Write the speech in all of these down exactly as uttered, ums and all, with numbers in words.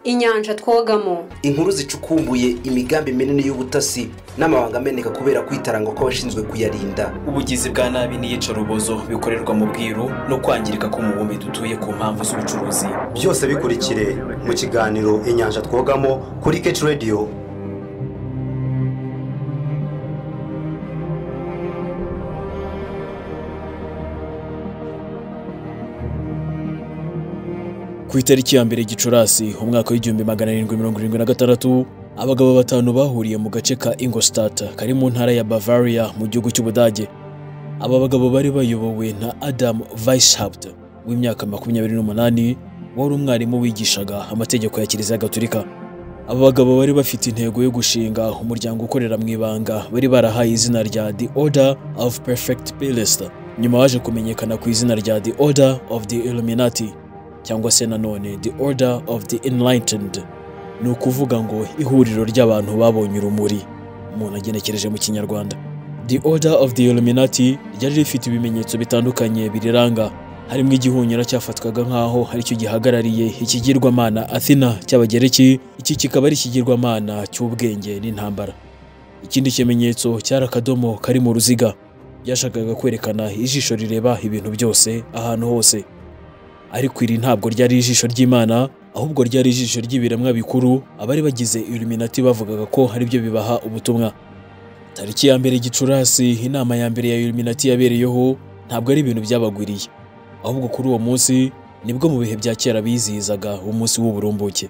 Inyanja Twogamo, inkuru zicukumbuye imigambi minini y'ubutasi n'amabanga ameneka kubera kwitaranga ko washinzwe kuyarinda, ubugizi bwa nabi n'iyicarubozo bikorerwa mu bwiru no kwangirika k'umubumbe dutuye ku mpamvu z'ubucuruzi. Byose bikurikire mu kiganiro Inyanja Twogamo kuri Catch Radio. Ku itariki ya mbere Gicurasi umwaka w'igihumbi magana arindwi mirongo irindwi na gatandatu, abagabo batanu bahuriye mu gace ka Ingolstadt kari mu ntara ya Bavaria mu gihugu cy'Ubudage. Aba bagabo bari bayobowe na Adam Weishaupt w'imyaka makumyabiri n'umunani, wari umwarimu wigishaga amategeko ya Kiliziya Gatolika. Aba bagabo bari bafite intego yo gushinga umuryango ukorera mu ibanga, bari barahaye izina rya The Order of Perfect Peace, nyuma waje kumenyekana ku izina rya The Order of the Illuminati cyangwa se nanone The Order of the Enlightened. Ni ukuvuga ngo ihuriro ry'abantu babonye urumuri, umuntu agenekereje mu Kinyarwanda. The Order of the Illuminati ryari rifite ibimenyetso bitandukanye biriranga, harimo igihunyira cyafatwaga nk'aho hari cyo gihagarariye ikigirwamana Athena cy'Abagereki. Iki kikaba ari ikigirwamana cy'ubwenge n'intambara. Ikindi kimenyetso cyari akadomo kari mu ruziga, byashakaga kwerekana ijisho rireba ibintu byose ahantu hose. Ariko iri ntabwo ryari ijisho ry'Imana, ahubwo ryari ijisho ry'ibiremwa bikuru abari bagize Illuminati bavugaga ko hari byo bibaha ubutumwa. Tariki ya mbere Gicurasi inama ya mbere ya Illuminati yabereyeho ntabwo ari ibintu byabagwiriye, ahubwo kuri uwo munsi nibwo mu bihe bya kera bizihizaga umunsi w'uburumbuke.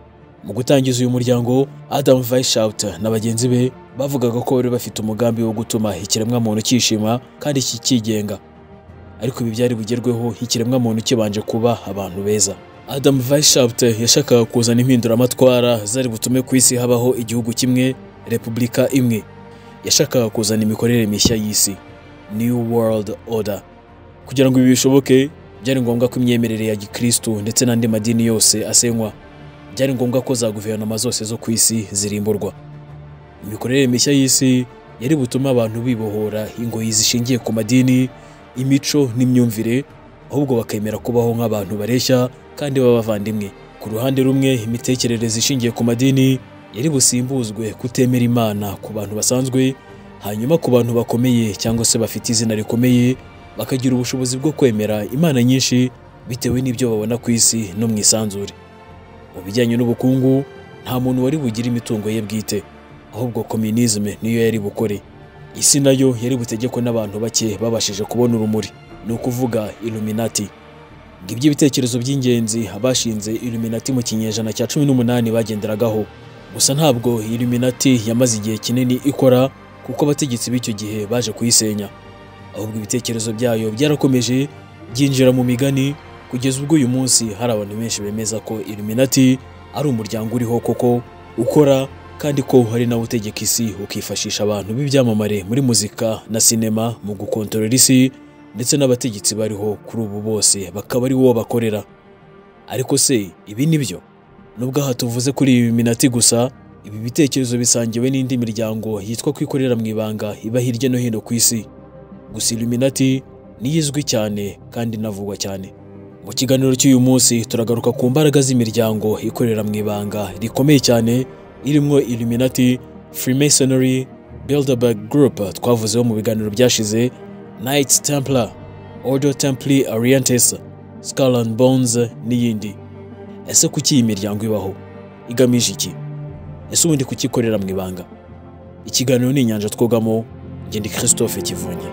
Mu gutangiza uyu muryango, Adam Weishaupt na bagenzi be bavugaga ko bari bafite umugambi wo gutuma ikiremwa muntu cyishima kandi kikigenga. Ariko ibi byari bugerweho ikiremwa muntu kibanje kuba abantu beza. Adam Weishaupt yashakaga kuzana impinduramatwara zari butume ku isi habaho igihugu kimwe, repubulika imwe. Yashakaga kuzana imikorere mishya y'isi, New World Order. Kugira ngo ibi bishoboke, byari ngombwa ko imyemerere ya gikirisitu ndetse n'andi madini yose asenywa. Byari ngombwa ko za guverinema zose zo ku isi zirimburwa. Imikorere mishya y'isi yari butuma abantu bibohora ingoyi zishingiye ku madini, imico n'imyumvire, ahubwo bakemera kubaho nk'abantu bareshya kandi b'abavandimwe. Ku ruhande rumwe, imitekerereze ishingiye ku madini yari busimbuzwe kutemera Imana ku bantu basanzwe, hanyuma ku bantu bakomeye cyangwa se bafite izina rikomeye bakagira ubushobozi bwo kwemera Imana nyinshi bitewe n'ibyo babona ku isi no mu isanzure. Mu bijyanye n'ubukungu, nta muntu wari bugira imitungo ye bwite, ahubwo communism niyo yari bukore. Isi nayo yari butegekwe n'abantu bake babashije kubona urumuri, ni ukuvuga Illuminati. Ngibyo ibitekerezo by'ingenzi abashinze Illuminati mu kinyejana cya cumi n'umunani bagenderagaho. Gusa ntabwo Illuminati yamaze igihe kinini ikora, kuko abategetsi b'icyo gihe baje kuyisenya. Ahubwo ibitekerezo byayo byarakomeje byinjira mu migani, kugeza ubwo uyu munsi hari abantu benshi bemeza ko Illuminati ari umuryango uriho koko ukora, kandi ko hari nawe utegeka isi, ukifashisha abantu b'ibyamamare muri muzika na sinema mu gukontorora isi, ndetse n'abategetsi bariho kuri ubu bose bakaba ari wo bakorera. Ariko se ibi nibyo? Nubwo aha tuvuze kuri Illuminati gusa, ibi bitekerezo bisangiwe n'indi miryango yitwa kwikorera mu ibanga iba hirya no hino ku isi. Gusa Illuminati niyizwi cyane kandi navugwa cyane. Mu kiganiro cy'uyu munsi turagaruka ku mbaraga z'imiryango ikorera mu ibanga rikomeye cyane, irimo Illuminati, Freemasonry, Bilderberg Group twavuzeho mu biganiro byashize, Knights Templar, Ordo Templi Orientis, Skull and Bones n'iyindi. Ese kuki iyi miryango ibaho? Igamije iki? Ese ubundi kuki ikorera mu ibanga? Ikiganiro ni Inyanja Twogamo, njye ndi Christophe Kivunye.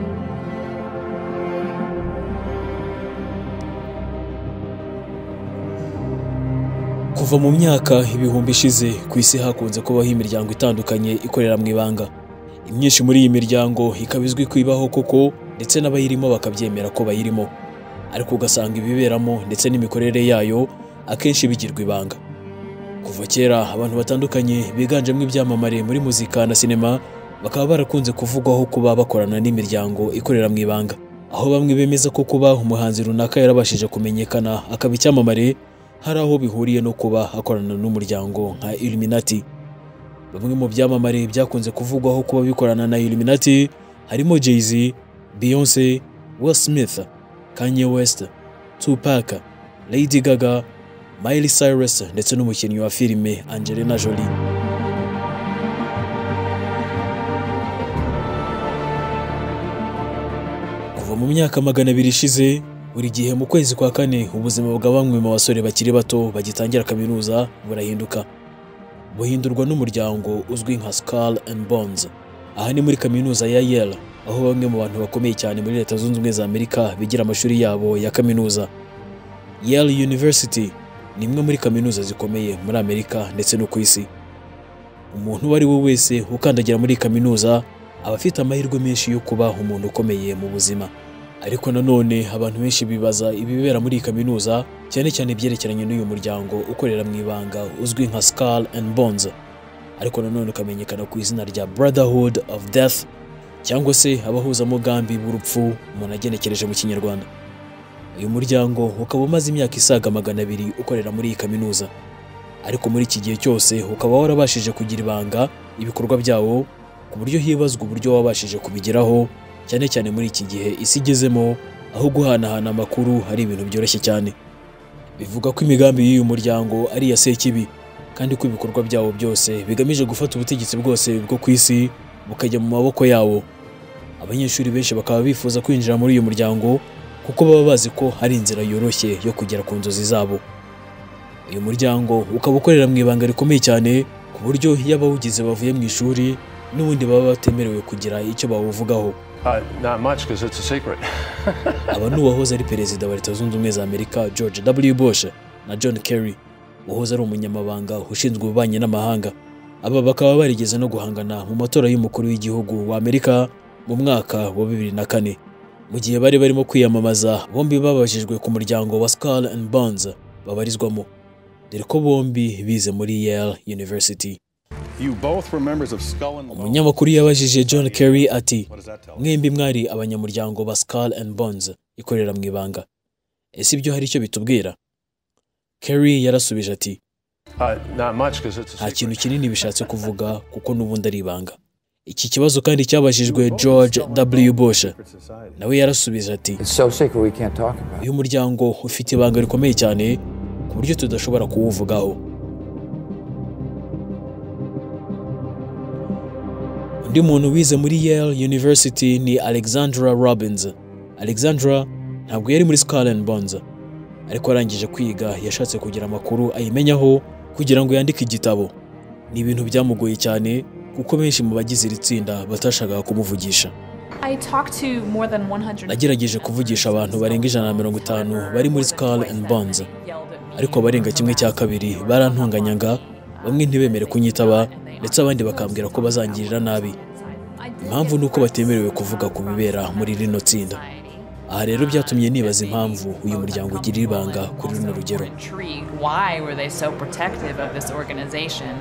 Kuva mu myaka ibihumbi ishize ku isi hakunze kubaho imiryango itandukanye ikorera mu ibanga. Imyinshi muri iyi miryango ikaba izwi kwibaho koko, ndetse n'abayirimo bakabyemera ko bayirimo. Ariko ugasanga ibiberamo ndetse n'imikorere yayo akenshi bigirwa ibanga. Kuva kera abantu batandukanye biganjemo ibyamamare muri muzika na sinema bakaba barakunze kuvugwaho kuba bakorana n'imiryango ikorera mu ibanga, aho bamwe bemeza ko kuba umuhanzi runaka yarabashije kumenyekana akaba icyamamare hari aho bihuriye no kuba akorana n'umuryango nka Illuminati. Bamwe mu byamamare byakunze kuvugwaho kuba bikorana na Illuminati harimo Jay-Z, Beyonce, Will Smith, Kanye West, Tupac, Lady Gaga, Miley Cyrus ndetse n'umukinnyi wa filime Angelina Jolie. Kuva mu myaka magana abiri ishize, buri gihe mu kwezi kwa kane ubuzima bwa bamwe mu basore bakiri bato bagitangira kaminuza burahinduka. Buhindurwa n'umuryango uzwi nka Skull and Bones. Aha ni muri kaminuza ya Yale, aho bamwe mu bantu bakomeye cyane muri Leta Zunze Ubumwe za Amerika bigira amashuri yabo ya kaminuza. Yale University ni imwe muri kaminuza zikomeye muri Amerika ndetse no ku isi. Umuntu uwo ari we wese ukandagira muri kaminuza aba afite amahirwe menshi yo kuba umuntu ukomeye mu buzima. Ariko nanone abantu benshi bibaza ibibera muri kaminuza, cyane cyane byerekeranye n'uyu muryango ukorera mu ibanga uzwi nka Skull and Bones, ariko nanone ukamenyekana ku izina rya Brotherhood of Death cyangwa se abahuzamugambi b'urupfu umuntu agenekereje mu Kinyarwanda. Uyu muryango ukaba umaze imyaka isaga magana abiri ukorera muri iyi kaminuza, ariko muri iki gihe cyose ukaba warabashije kugira ibanga ibikorwa byawo ku buryo hibazwa uburyo wabashije kubigeraho, cyane cyane muri iki gihe isi igezemo aho guhanahana amakuru hari ibintu byoroshye cyane. Bivuga ko imigambi y'uyu muryango ari iya sekibi, kandi ko ibikorwa byawo byose bigamije gufata ubutegetsi bwose bwo ku isi bukajya mu maboko yawo. Abanyeshuri benshi bakaba bifuza kwinjira muri uyu muryango kuko baba bazi ko hari inzira yoroshye yo kugera ku nzozi zabo. Uyu muryango ukaba ukorera mu ibanga rikomeye cyane ku buryo iyo abawugize bavuye mu ishuri n'ubundi baba batemerewe kugira icyo bawuvugaho. Uh, not much because it's a secret. Aba ni uwahoze ari perezida wa Leta Zunze Ubumwe za Amerika George W Bush na John Kerry, uwahoze ari umunyamabanga ushinzwe ububanyi n'amahanga. Aba bakaba barigeze no guhangana mu matora y'umukuru w'igihugu wa Amerika mu mwaka wa bibiri na kane. Mu gihe bari barimo kwiyamamaza, bombi babajijwe ku muryango wa Skull and Bones babarizwamo, dore ko bombi bize muri Yale University. You both were members of Skull and Bones. Umunyamakuru yabajije John Kerry ati, mwembi mwari abanyamuryango ba Skull and Bones ikorera mu ibanga, ese ibyo hari icyo bitubwira? Kerry yarasubije ati, Uh, not much because it's a nta secret. kintu kinini bishatse kuvuga kuko n'ubundi ari ibanga. Iki kibazo kandi cyabajijwe George W Bush, nawe yarasubije ati, It's so secret we can't talk about it. uyu muryango ufite ibanga rikomeye cyane ku buryo tudashobora kuwuvugaho. Undi muntu wize muri Yale University ni Alexandra Robbins. Alexandra ntabwo yari muri Skull and Bones, ariko arangije kwiga yashatse kugira amakuru ayimenyaho kugira ngo yandike igitabo. Ni ibintu byamugoye cyane kuko benshi mu bagize iri tsinda batashakaga kumuvugisha. I talked to more than one hundred. Nagerageje kuvugisha abantu barenga ijana na mirongo itanu bari muri Skull and Bones, ariko abarenga kimwe cya kabiri barantunganyaga, bamwe ntibemere kunyitaba ndetse abandi bakambwira ko bazangirira nabi. Impamvu nuko batemerewe kuvuga ku bibera muri rino tsinda. Aha rero byatumye nibaza impamvu uyu muryango ugira ibanga kuri runo rugero. Why were they so protective of this organization?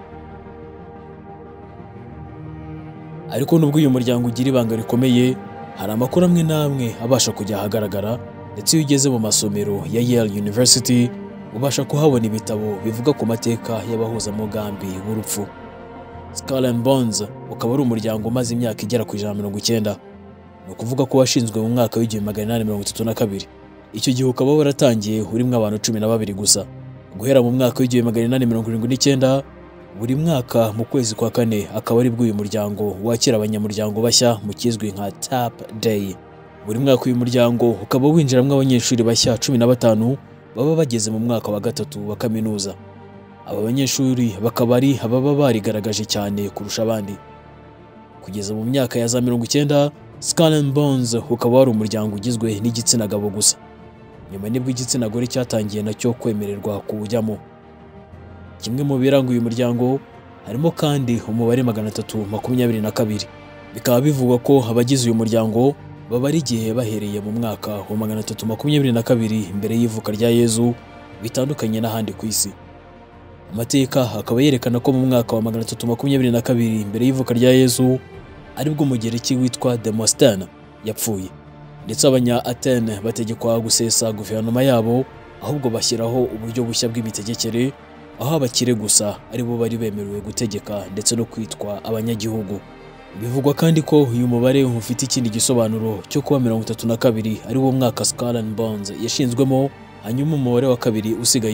Ariko nubwo uyu muryango ugira ibanga rikomeye, hari amakuru amwe n'amwe abasha kujya ahagaragara, ndetse iyo ugeze mu masomero ya Yale University ubasha kuhabona ibitabo bivuga ku mateka y'abahuzamugambi b'urupfu. Skull and Bones ukaba ari umuryango umaze imyaka igera ku ijana na mirongo icyenda. Ni ukuvuga ko washinzwe mu mwaka w'igihumbi magana inani mirongo itatu na kabiri. Icyo gihe ukaba waratangiye urimo abantu cumi na babiri gusa. Guhera mu mwaka w'igihumbi magana inani mirongo irindwi n'icyenda, buri mwaka mu kwezi kwa kane akaba ari bwo uyu muryango wakira abanyamuryango bashya mu kizwi nka Tap Day. Buri mwaka uyu muryango ukaba winjiramo abanyeshuri bashya cumi na batanu baba bageze mu mwaka wa gatatu wa kaminuza. Aba banyeshuri bakaba ari ababa barigaragaje cyane kurusha abandi. Kugeza mu myaka ya za mirongo icyenda, Skull and Bones ukaba wari umuryango ugizwe n'igitsina gabo gusa. Nyuma nibwo igitsina gore cyatangiye nacyo kwemererwa kuwujyamo. Kimwe mu biranga uyu muryango harimo kandi umubare magana atatu makumyabiri na kabiri. Bikaba bivugwa ko abagize uyu muryango baba ari igihe bahereye mu mwaka wa magana atatu makumyabiri na kabiri mbere y'ivuka rya Yezu, bitandukanye n'ahandi ku isi. Amateka akaba yerekana ko mu mwaka wa magana atatu makumyabiri na kabiri mbere y'ivuka rya Yezu aribwo umugereki witwa Demosthene yapfuye, ndetse abanya Atene bategekwa gusesa guverinoma yabo, ahubwo bashyiraho uburyo bushya bw'imitegekere, aho abakire gusa aribo bari bemerewe gutegeka ndetse no kwitwa abanyagihugu. Bivugwa kandi ko uyu mubare ufite ikindi gisobanuro cyo kuba mirongo itatu na kabiri ari wo mwaka Skull and Bones yashinzwemo, hanyuma umubare wa kabiri usigaye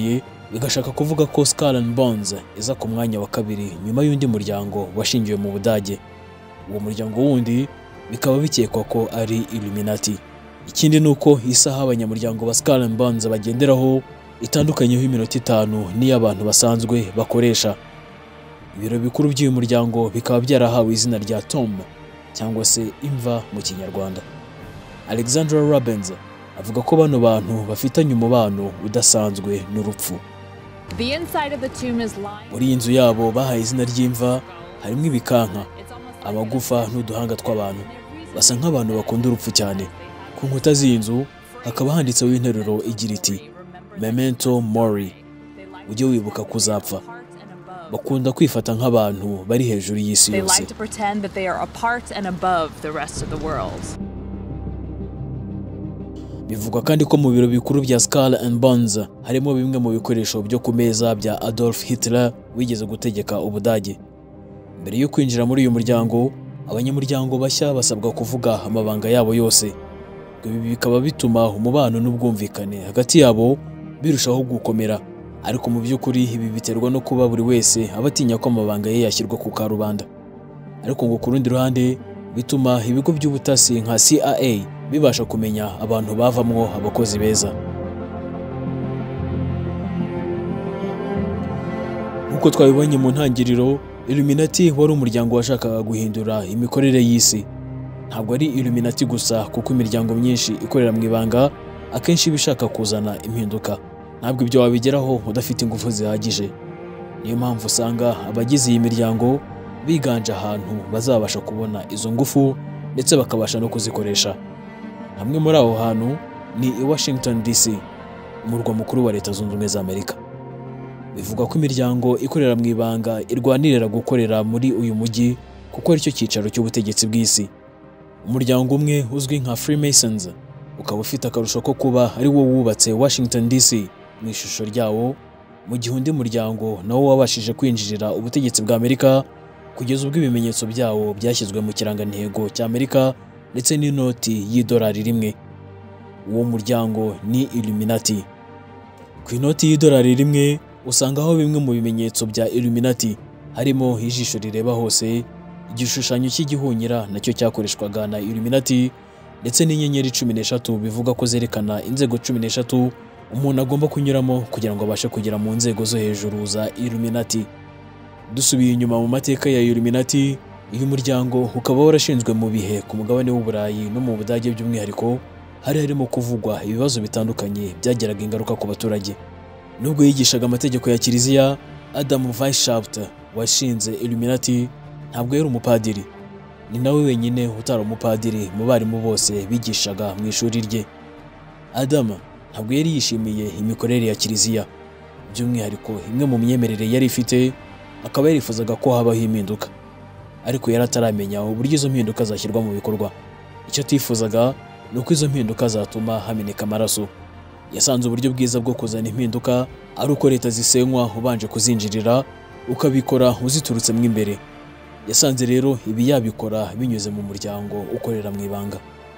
bigashaka kuvuga ko Skull and Bones iza ku mwanya wa kabiri nyuma y'undi muryango washingiwe mu Budage. Uwo muryango wundi bikaba bikekwa ko ari Illuminati. Ikindi nuko isaha abanyamuryango ba Skull and Bones bagenderaho itandukanyeho iminota itanu n'iy'abantu basanzwe bakoresha. Ibiro bikuru by'uyu muryango bikaba byarahawe izina rya Tom cyangwa se imva mu Kinyarwanda. Alexandra Robbins avuga ko bano bantu bafitanye umubano udasanzwe n'urupfu. The inside of the tomb is lined. Muri iyi nzu yabo bahaye izina ry'imva harimo ibikanka, amagufa n'uduhanga tw'abantu. Basa nk'abantu bakunda urupfu cyane. Ku nkuta z'iyi nzu hakaba handitseho interuro igira iti Memento Mori, ujye wibuka kuzapfa. Bakunda kwifata nk'abantu bari hejuru y'isi They yose. like to pretend that they are apart and above the rest of the world. Bivugwa kandi ko mu biro bikuru bya Skull and Bones harimo bimwe mu bikoresho byo ku meza bya Adolf Hitler wigeze gutegeka Ubudage. Mbere yo kwinjira muri uyu muryango, abanyamuryango bashya basabwa kuvuga amabanga yabo yose. Ibi bikaba bituma umubano n'ubwumvikane hagati yabo birushaho gukomera. Ariko mu by'ukuri ibi biterwa no kuba buri wese abatinya ko amabanga ye yashyirwa ku karubanda. Ariko ngo ku rundi ruhande bituma ibigo by'ubutasi nka C I A bibasha kumenya abantu bavamwo abakozi beza. Nkuko twabibonye mu ntangiriro, Illuminati wari umuryango washakaga guhindura imikorere y'isi. Ntabwo ari Illuminati gusa kuko imiryango myinshi ikorera mu ibanga akenshi bishaka kuzana impinduka. Ntabwo ibyo wabigeraho udafite ingufu zihagije. Niyo mpamvu usanga abagize iyi miryango biganje ahantu bazabasha kubona izo ngufu ndetse bakabasha no kuzikoresha. Hamwe muri aho hantu ni i Washington D C, umurwa mukuru wa Leta Zunze Ubumwe za Amerika. Bivugwa ko imiryango ikorera mu ibanga irwanirira gukorera muri uyu mujyi kuko ari cyo cyicaro cy'ubutegetsi bw'isi. Umuryango umwe uzwi nka Freemasons ukaba ufite akarusho ko kuba ari wo wubatse Washington D C mu ishusho ryawo, mu gihe undi muryango nawo wabashije kwinjirira ubutegetsi bwa Amerika kugeza ubwo ibimenyetso byawo byashyizwe mu kirangantego cya Amerika ndetse n'inoti y'idolari rimwe. Uwo muryango ni Illuminati. Ku inoti y'idolari rimwe usangaho bimwe mu bimenyetso bya Illuminati, harimo ijisho rireba hose, igishushanyo cy'igihunyira nacyo cyakoreshwaga na Illuminati, ndetse n'inyenyeri cumi n'eshatu bivuga ko zerekana inzego cumi n'eshatu umuntu agomba kunyuramo kugira ngo abashe kugera mu nzego zo hejuru za Illuminati. Dusubiye inyuma mu mateka ya Illuminati, uyu muryango ukaba warashinzwe mu bihe ku mugabane w'Uburayi no mu Budage by'umwihariko, hari harimo kuvugwa ibibazo bitandukanye byageraga ingaruka ku baturage. Nubwo yigishaga amategeko ya Kiliziya, Adam Weishaupt washinze Illuminati ntabwo yari umupadiri. Ni nawe wenyine utari umupadiri mu barimu bose bigishaga mu ishuri rye. Adam ntabwo yari yishimiye imikorere ya Kiliziya, by'umwihariko imwe mu myemerere yari ifite, akaba yarifuzaga ko habaho impinduka. Ariko yari ataramenya uburyo izo mpinduka zashyirwa mu bikorwa. Icyo atifuzaga ni uko izo mpinduka zatuma hameneka amaraso. Yasanze uburyo bwiza bwo kuzana impinduka ari uko leta zisenywa ubanje kuzinjirira, ukabikora uziturutse mu imbere. Yasanze rero ibi yabikora binyuze mu muryango ukorera mu ibanga.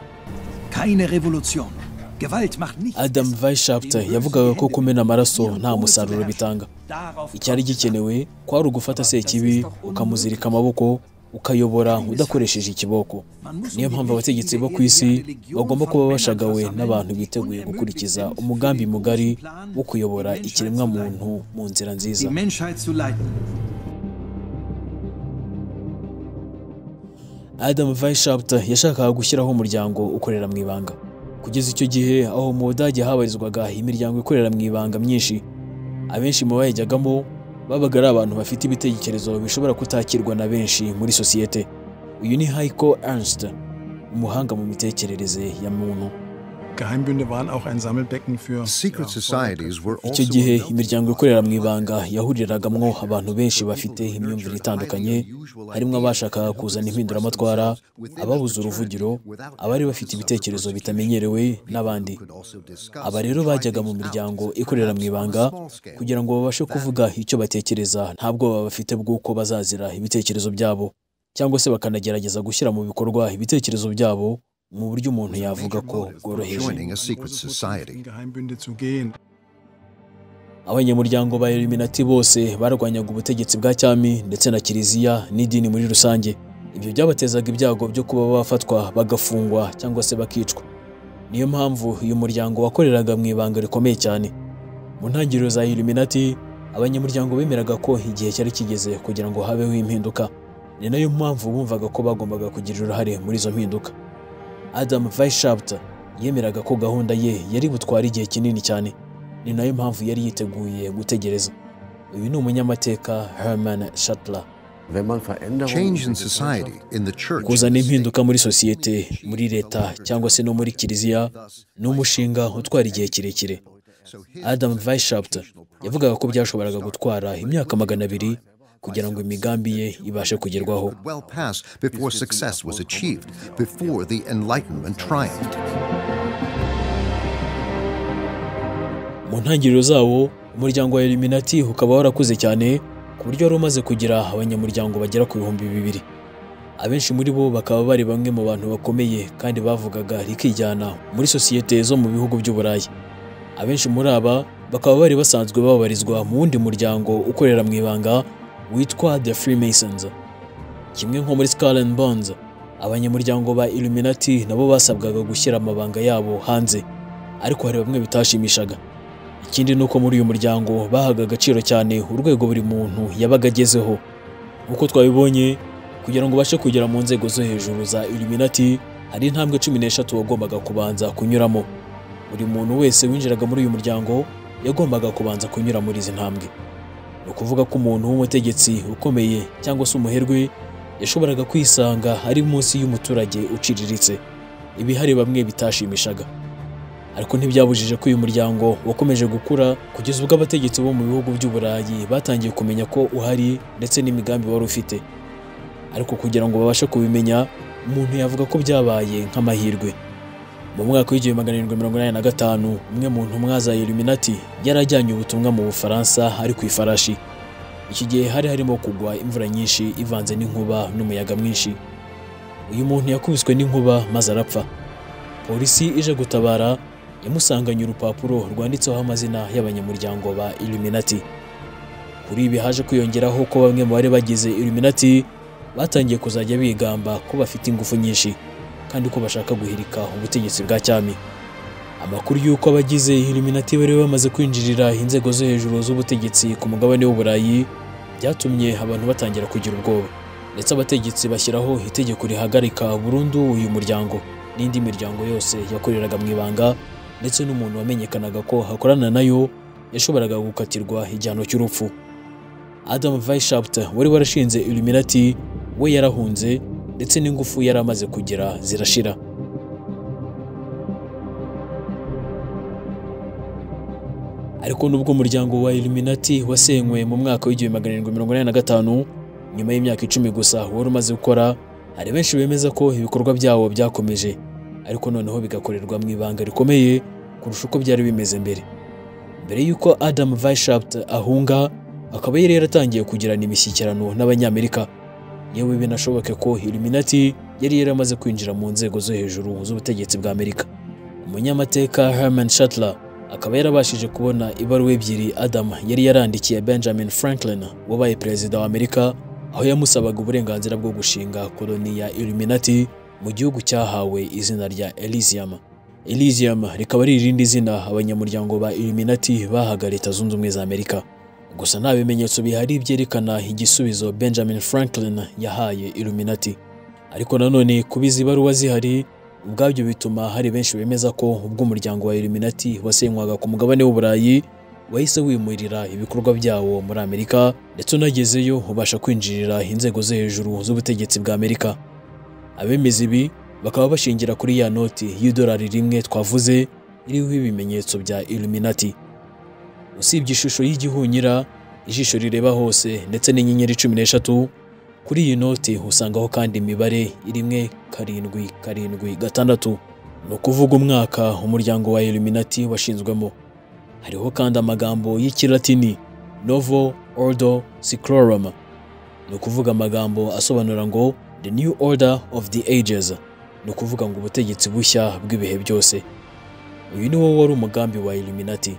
Keine Revolution. Gewalt macht nicht. Adam Weishaupt yavugaga ko kumena amaraso nta musaruro bitanga. Icyari gikenewe kwari ugufata sekibi ukamuzirika amaboko ukayobora udakoresheje ikiboko. Niyo mpamvu abategetsi bo ku isi bagomba kuba bashagawe n'abantu biteguye gukurikiza umugambi mugari wo kuyobora ikiremwa muntu mu nzira nziza. Adam Weishaupt yashakaga gushyiraho umuryango ukorera mu ibanga. Kugeza icyo gihe aho mu Budage habarizwaga imiryango ikorera mu ibanga myinshi, abenshi mu bayijyagamo babaga ari abantu bafite ibitekerezo bishobora kutakirwa na benshi muri sosiyete. Uyu ni Heiko Ernst, umuhanga mu mitekerereze ya muntu. Geheimbünde waren auch ein Sammelbecken für secret societies were also. Icyo gihe imiryango ikorera mu ibanga yahuriragamo abantu benshi bafite imyumvire itandukanye, harimo abashakaga kuzana impinduramatwara, ababuze uruvugiro, abari bafite ibitekerezo bitamenyerewe n'abandi. Aba rero bajyaga mu miryango ikorera mu ibanga kugira ngo babashe kuvuga icyo batekereza, ntabwo baba bafite bw'uko bazazira ibitekerezo byabo, cyangwa se bakanagerageza gushyira mu bikorwa ibitekerezo byabo mu buryo umuntu yavuga ko bworoheje. abanyamuryango ba Illuminati bose barwanyaga ubutegetsi bwa cyami ndetse na kiliziya n'idini muri rusange. Ibyo byabatezaga ibyago byo kuba bafatwa bagafungwa cyangwa se bakicwa. Niyo mpamvu uyu muryango wakoreraga mu ibanga rikomeye cyane. Mu ntangiriro za Illuminati, abanyamuryango bemeraga ko igihe cyari kigeze kugira ngo habeho impinduka. Ni nayo mpamvu bumvaga ko bagombaga kugira uruhare muri izo mpinduka. Adam Weishaupt yemeraga ko gahunda ye yari butwara igihe kinini cyane. Ni nayo mpamvu yari yiteguye gutegereza. Uyu ni umunyamateka Hermann Schattler. Change in society, in the church, kuzana impinduka muri sosiyete, muri leta cyangwa se no muri kiliziya ni umushinga utwara igihe kirekire. Adam Weishaupt yavugaga ko byashoboraga gutwara imyaka magana abiri kugira ngo imigambi ye ibashe kugerwaho. well past before success was achieved, before the Enlightenment triumphed. Mu ntangiriro zawo, umuryango wa Illuminati ukaba warakuze cyane ku buryo wari umaze kugira abanyamuryango bagera ku bihumbi bibiri. Abenshi muri bo bakaba bari bamwe mu bantu bakomeye kandi bavugaga rikijyana muri sosiyete zo mu bihugu by'Uburayi. Abenshi muri aba bakaba bari basanzwe babarizwa mu wundi muryango ukorera mu ibanga witwa The Freemasons. Kimwe nko muri Skull and Bones, abanyamuryango ba Illuminati nabo basabwaga gushyira amabanga yabo hanze, ariko hari bamwe bitashimishaga. Ikindi nuko muri uyu muryango bahaga agaciro cyane urwego buri muntu yabaga agezeho. Uko twabibonye, kugira ngo bashe kugera mu nzego zo hejuru za Illuminati, hari intambwe cumi n'eshatu wagombaga kubanza kunyuramo. Buri muntu wese winjiraga muri uyu muryango yagombaga kubanza kunyura muri izi ntambwe. Ni ukuvuga ko umuntu w'umutegetsi ukomeye cyangwa se umuherwe yashoboraga kwisanga ari munsi y'umuturage uciriritse. Ibi hari bamwe bitashimishaga, ariko ntibyabujije ko uyu muryango wakomeje gukura kugeza ubwo abategetsi bo mu bihugu by'Uburayi batangiye kumenya ko uhari ndetse n'imigambi wari ufite. Ariko kugira ngo babashe kubimenya, umuntu yavuga ko byabaye nk'amahirwe. Mu mwaka w'igihumbi magana arindwi mirongo inani na gatanu, umwe mu ntumwa za Illuminati yarajyanye ubutumwa mu Bufaransa ari ku ifarashi. Iki gihe hari harimo kugwa imvura nyinshi ivanze n'inkuba n'umuyaga mwinshi. Uyu muntu yakubiswe n'inkuba maze arapfa. Polisi ije gutabara yamusanganye urupapuro rwanditseho amazina y'abanyamuryango ba Illuminati. Kuri ibi haje kwiyongeraho ko bamwe mu bari bagize Illuminati batangiye kuzajya bigamba ko bafite ingufu nyinshi kandi ko bashaka guhirika ubutegetsi bwa cyami. Amakuru y'uko abagize Illuminati bari bamaze kwinjirira inzego zo hejuru z'ubutegetsi ku mugabane w'Uburayi byatumye abantu batangira kugira ubwoba, ndetse abategetsi bashyiraho itegeko rihagarika burundu uyu muryango n'indi miryango yose yakoreraga mu ibanga, ndetse n'umuntu wamenyekanaga ko hakorana nayo yashoboraga gukatirwa igihano cy'urupfu. Adam Weishaupt wari warashinze Illuminati we yarahunze, ndetse n'ingufu yari amaze kugira zirashira. Ariko nubwo umuryango wa Illuminati wasenywe mu mwaka w'igihumbi magana arindwi mirongo inani na gatanu, nyuma y'imyaka icumi gusa wari umaze gukora, hari benshi bemeza ko ibikorwa byawo byakomeje, ariko noneho bigakorerwa mu ibanga rikomeye kurusha uko byari bimeze mbere. Mbere y'uko Adam Weishaupt ahunga, akaba yari yaratangiye kugirana imishyikirano n'Abanyamerika. Yewe binashoboke ko Illuminati yari yaramaze kwinjira mu nzego zo hejuru z'ubutegetsi bwa Amerika. Umunyamateka Hermann Schattler akaba yarabashije kubona ibaruwa ebyiri Adam yari yarandikiye Benjamin Franklin wabaye perezida wa Amerika, aho yamusabaga uburenganzira bwo gushinga koloni ya Illuminati mu gihugu cyahawe izina rya Elysium. Elysium rikaba ari irindi zina abanyamuryango ba Illuminati bahaga Leta Zunze Ubumwe za Amerika. Gusa nta bimenyetso bihari byerekana igisubizo Benjamin Franklin yahaye Illuminati. Ariko nanone kubiza ibaruwa zihari ubwabyo bituma hari benshi bemeza ko ubwo umuryango wa Illuminati wasenywaga ku mugabane w'Uburayi wahise wimurira ibikorwa byawo muri Amerika, ndetse unagezeyo ubasha kwinjirira inzego zo hejuru z'ubutegetsi bwa Amerika. Abemeza ibi bakaba bashingira kuri ya noti y'idolari rimwe twavuze iriho ibimenyetso bya Illuminati. Usibye ishusho y'igihunyira, ijisho rireba hose ndetse n'inyenyeri cumi n'eshatu, kuri iyi noti usangaho kandi imibare irimwe karindwi karindwi gatandatu, ni ukuvuga umwaka umuryango wa Illuminati washinzwemo. Hariho kandi amagambo y'ikilatini Novo Ordo Seclorum, ni ukuvuga amagambo asobanura ngo The New Order of the Ages, ni ukuvuga ngo ubutegetsi bushya bw'ibihe byose. Uyu ni wo wari umugambi wa Illuminati,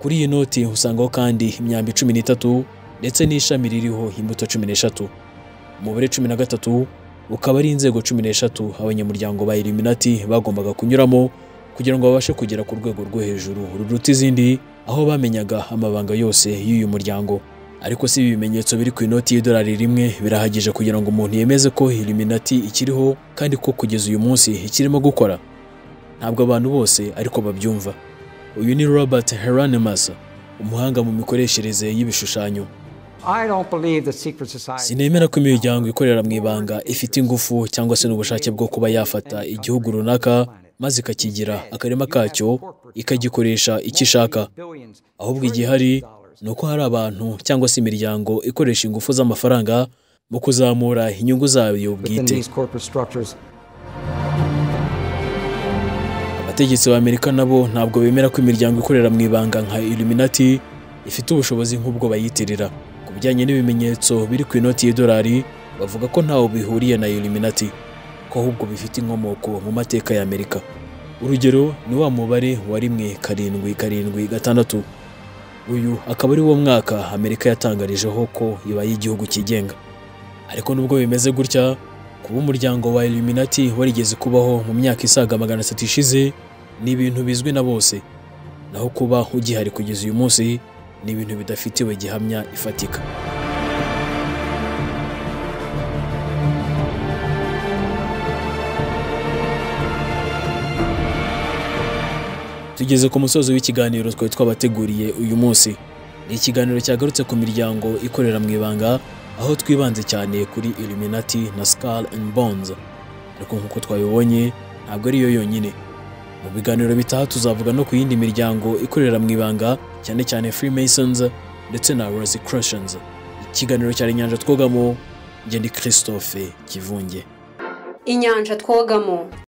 Kuri iyi noti usangaho kandi imyambi cumi n'itatu ndetse n'ishami ririho imbuto cumi n'eshatu. Umubare cumi na gatatu ukaba ari inzego cumi n'eshatu abanyamuryango ba Illuminati bagombaga kunyuramo kugira ngo babashe kugera ku rwego rwo hejuru ruruta izindi, aho bamenyaga amabanga yose y'uyu muryango. Ariko si ibimenyetso biri ku inoti y'idolari rimwe birahagije kugira ngo umuntu yemeze ko Illuminati ikiriho kandi ko kugeza uyu munsi ikirimo gukora. Ntabwo abantu bose ariko babyumva. Uyu ni Robert Hieronymus, umuhanga mu mikoreshereze y'ibishushanyo. Sinemera ko imiryango ikorera mu ibanga ifite ingufu cyangwa se n'ubushake bwo kuba yafata igihugu runaka maze ikakigira akarima kacyo ikagikoresha icyo ishaka. Ahubwo igihari ni uko hari abantu cyangwa se imiryango ikoresha ingufu z'amafaranga mu kuzamura inyungu zayo bwite. Abategetsi ba Amerika nabo ntabwo bemera ko imiryango ikorera mu ibanga nka Illuminati ifite ubushobozi nk'ubwo bayitirira. Ku bijyanye n'ibimenyetso biri ku inoti y'idolari bavuga ko ntaho bihuriye na Illuminati, ko ahubwo bifite inkomoko mu mateka ya Amerika. Urugero ni wa mubare wa rimwe karindwi karindwi gatandatu. Uyu akaba ari wo mwaka Amerika yatangarijeho ko ibaye igihugu kigenga. Ariko nubwo bimeze gutya, kuba umuryango wa Illuminati warigeze kubaho mu myaka isaga magana atatu ishize ni ibintu bizwi na bose, naho kuba ugihari kugeza uyu munsi ni ibintu bidafitiwe gihamya ifatika. Tugeze ku musozo w'ikiganiro twari twabateguriye uyu munsi. Ni ikiganiro cyagarutse ku miryango ikorera mu ibanga, aho twibanze cyane kuri Illuminati na Skull and Bones. Ariko nk'uko twabibonye ntabwo ari yo yonyine. Mu biganiro bitaha tuzavuga no ku yindi miryango ikorera mu ibanga, cyane cyane Freemasons ndetse na Rosicrucians. Ikiganiro cyari Inyanja Twogamo, njye ndi Christophe Kivunge. Inyanja Twogamo.